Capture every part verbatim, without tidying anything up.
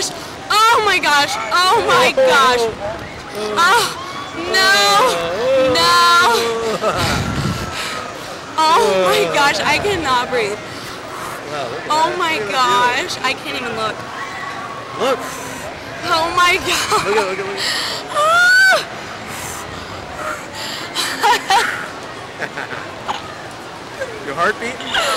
gosh! Oh my gosh! Oh my gosh! Oh no! No! Oh my gosh! I cannot breathe. Oh my gosh! I can't even look. Look. Oh my gosh! Look at look at look. Your heartbeat?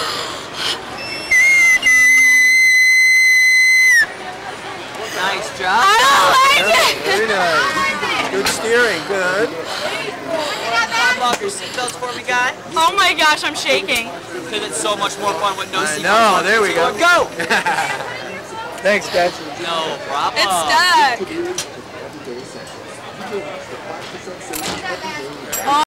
Nice job. I don't like Yeah, it! very nice. Good steering, good. Pop off your seatbelts for me, guy. Oh my gosh, I'm shaking. Because it's so much more fun with no I seatbelts. know, there we go. Go! Thanks, guys. No problem. It's stuck.